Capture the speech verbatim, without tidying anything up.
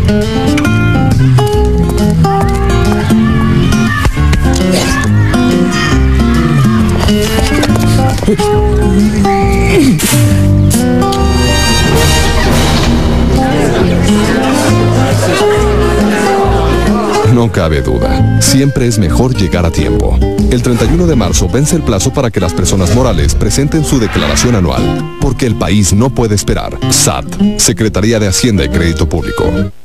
No cabe duda, siempre es mejor llegar a tiempo. El treinta y uno de marzo vence el plazo para que las personas morales presenten su declaración anual, porque el país no puede esperar. S A T, Secretaría de Hacienda y Crédito Público.